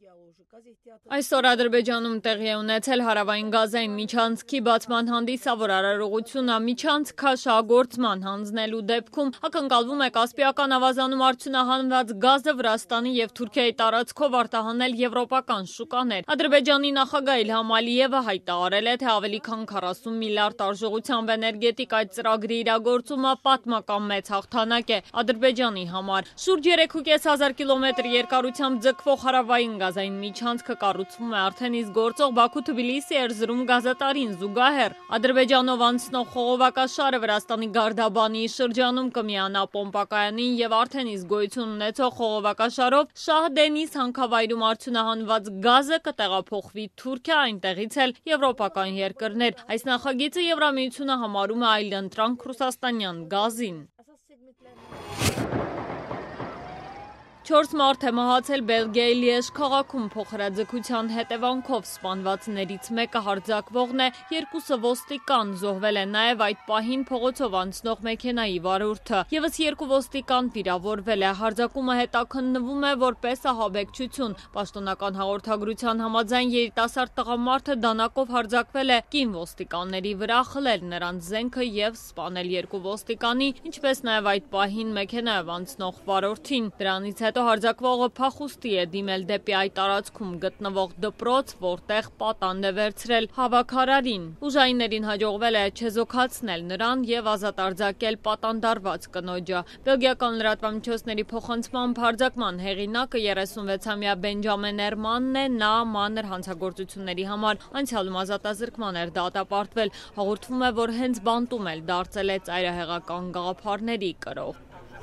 Այսօր Ադրբեջանում տեղի է ունեցել հարավային Գազային միջանցքի բացման հանդիսավոր արարողությունը միջանցքաշահագործման հանձնելու դեպքում ակնկալվում է Կասպիական ավազանում արդյունահանված գազը Վրաստանի եւ Թուրքիայի տարածքով արտահանել եվրոպական շուկաներ։ Ադրբեջանի նախագահ Իլհամ Ալիևը հայտարարել է, թե ավելի քան 40 միլիարդ արժողությամբ էներգետիկ այդ ծրագրի իրագործումը պատմական մեծ հաղթանակ է Ադրբեջանի համար։ Շուրջ 3.500 կիլոմետր երկարությամբ ձգվող հարավային Գազային միջանցքը կառուցվում է արդեն իսկ գործող Բաքու-Թբիլիսի Էրզրում գազատարին զուգահեռ։ Ադրբեջանով անցնող խողովակաշարը Վրաստանի Գարդաբանի շրջանում կմիանա պոմպակայանին եւ արդեն իսկ գոյություն ունեցող խողովակաշարով Շահ Դենիս հանքավայրում արդյունահանված գազը կտեղափոխվի Թուրքիա, այնտեղից էլ եվրոպական երկրներ։ Այս նախագիծը Եվրամիությունը համարում է այլընտրանք ռուսաստանյան գազին։ 4 մարդ է մահացել Բելգիայի Լիեժ քաղաքում փոխհրաձգության հետևանքով, սպանվածներից մեկը հարձակվողն է, երկուսը ոստիկան, զոհվել է նաև այդ պահին փողոցով անցնող մեքենայի վարորդը։ Եվս 2 ոստիկան վիրավորվել է, հարձակումը հետաքննվում է որպես ահաբեկչություն։ Պաշտոնական հաղորդագրության համաձայն երիտասարդ տղամարդը դանակով հարձակվել է կին ոստիկանների վրա, խլել նրանց զենքը եւ սպանել 2 ոստիկանի, ինչպես նաև այդ պահին մեքենայով անցնող վարորդին։ Դրանից հետո հարձակվողը փախուստի է դիմել դեպի այդ տարածքում գտնվող դպրոց, որտեղ պատանդ է վերցրել հավաքարարին։ Ուժայիններին հաջողվել է չեզոքացնել նրան եւ ազատ արձակել պատանդարված կնոջը։ Բելգիական լրատվամիջոցների փոխանցմամբ հարձակման հեղինակը 36-ամյա Բենջամեն Էրմանն է, նա մանր հանցագործությունների համար անցյալում ազատազրկման էր դատապարտվել։ Հաղորդվում է, որ հենց բանտում էլ դարձել է ծայրահեղական գաղափարների կրող։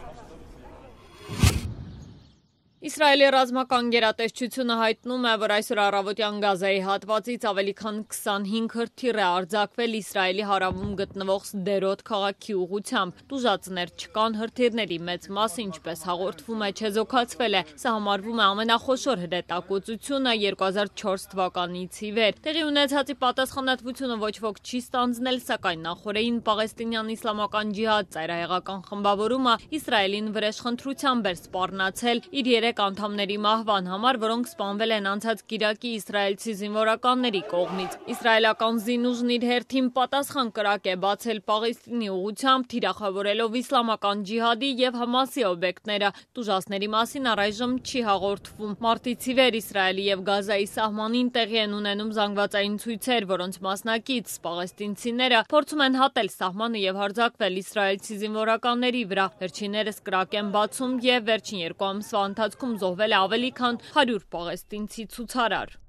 Իսրայելի ռազմական գերատեսչությունը հայտնում է, որ այսօր առավոտյան Գազայի հատվածից ավելի քան 25 հրթիռ է արձակվել Իսրայելի հարավում գտնվող Սդերոտ քաղաքի ուղղությամբ։ Տուժածներ չկան, հրթիռների մեծ մասը, ինչպես հաղորդվում է, չեզոքացվել է։ Սա համարվում է ամենախոշոր հրետակոծությունը 2004 թվականից ի վեր։ Տեղի ունեցածի պատասխանատվությունը ոչ ոք չի ստանձնել, սակայն նախորդին Պաղեստինյան իսլամական ջիհադ ծայրահեղական խմբավորումը Իսրայելին վրեժխնդրությամբ էր սպառնացել իր 3 անդամների մահվան համար, որոնք սպանվել են անցած կիրակի իսրայելցի զինվորականների կողմից։ Իսրայելական զինուժն իր հերթին պատասխան կրակ է բացել Պաղեստինի ուղղությամբ, թիրախավորելով իսլամական ջիհադի եւ Համասի օբյեկտները։ Տուժածների մասին առայժմ չի հաղորդվում։ Մարտից ի վեր Իսրայելի եւ Գազայի սահմանին տեղի են ունենում զանգվածային ցույցեր, որոնց մասնակից պաղեստինցիները փորձում են հատել սահմանը եւ հարձակվել իսրայելցի զինվորականների վրա։ Վերջիններս կրակ են բացում եւ վերջին 2 ամսվա ընթացքում զոհվել է ավելի քան 100 պաղեստինցի ցուցարար։